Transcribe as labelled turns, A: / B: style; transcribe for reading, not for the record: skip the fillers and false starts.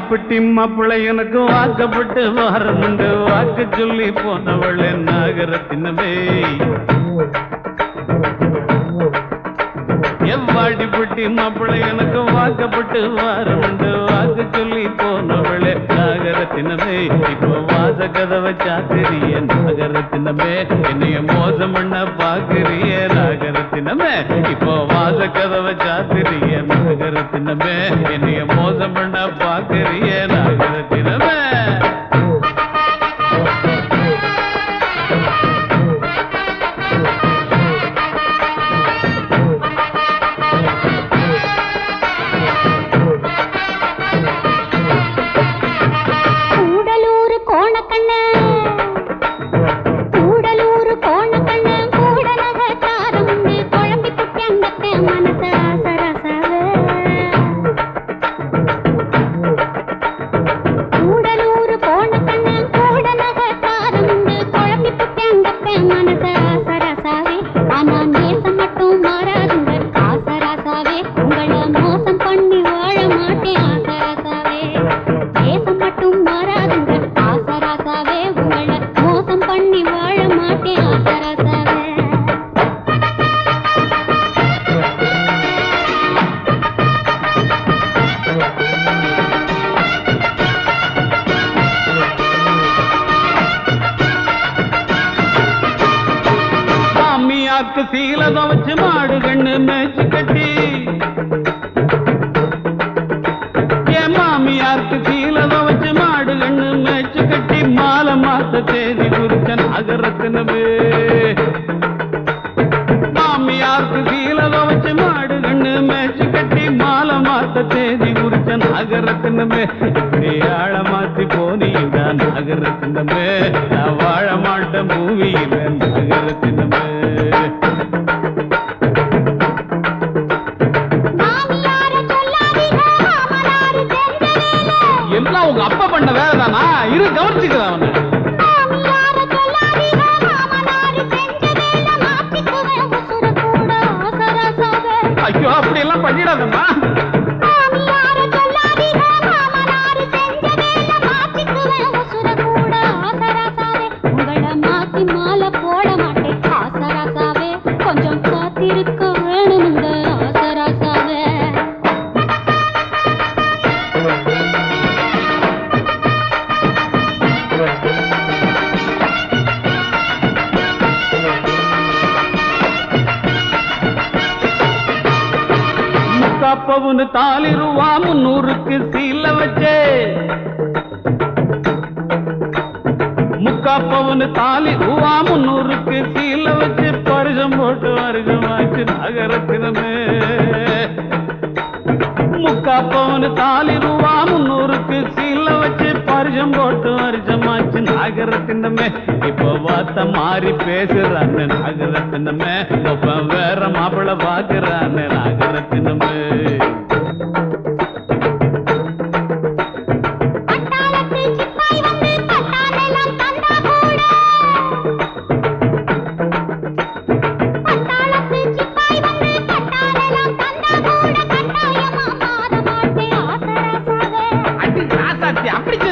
A: வாடிப்பட்டி மாப்பிள்ளை எனக்கு வாக்கப்பட்டு வாரமுண்டு வாக்கு சொல்லி போனவள் நாகரத்தினமே எவ்வாடிப்பட்டி மாப்பிள்ளை எனக்கு வாக்கப்பட்டு வாரமுண்டு வாக்கு சொல்லி போனவளே நாகரத்தினமே இப்போ வாச கதவை சாத்திரிய நாகரத்தினமே என்னைய மோசம் பண்ண பாக்குறிய நாகரத்தினமே இப்போ வாச கதவை சாத்திரிய நாகரத்தினமே என்னைய மோசம் பண்ண பாக்குறிய நாகரத்தினமே சீலத வச்சு மாடு கண்ணு மேய்ச்சி கட்டி என் மாமியாருக்கு சீலத வச்சு மாடு கண்ணு மேய்ச்சி கட்டி மாலை மாத்த தேதி குறிச்ச நாகரத்தினமே மாமியாருக்கு சீலத வச்சு மாடு கண்ணு மேய்ச்சி கட்டி மாலை மாத்த தேதி குறிச்ச நாகரத்தினமே இப்படி ஆழ மாத்தி போனீங்க நாகரத்தினமே நான் வாழ மாட்டேன் பூமியில நாகரத்தினமே எல்லாம் உங்க அப்பா பண்ண வேலைதானா இரு கவனிச்சுக்கிறேன் அவனை ஐயோ அப்படி எல்லாம் பண்ணிடாதம்மா
B: மாலை போட மாட்டேன் ஆசராசாவே கொஞ்சம் காத்திருக்க வேணுங்க ஆசராசாவே
A: முக்காப்பவுன்னு தாலி ரூபா 300க்கு சீல வச்சே முக்காப்பவுன்னு தாலி ரூபா 300க்கு சீல வச்சு பரிசம் போட்டு வருஷமாச்சு நாகரத்தினமே முக்காப்பவுன்னு தாலி ரூபா 300க்கு சீல வச்சு பரிசம் போட்டு வருஷமாச்சு நாகரத்தினமே இப்போ வார்த்தை மாறி பேசுறான்னு நாகரத்தினமே இப்ப வேற மாப்பிள்ள பாக்குறான்னு நாகரத்தினமே அப்படி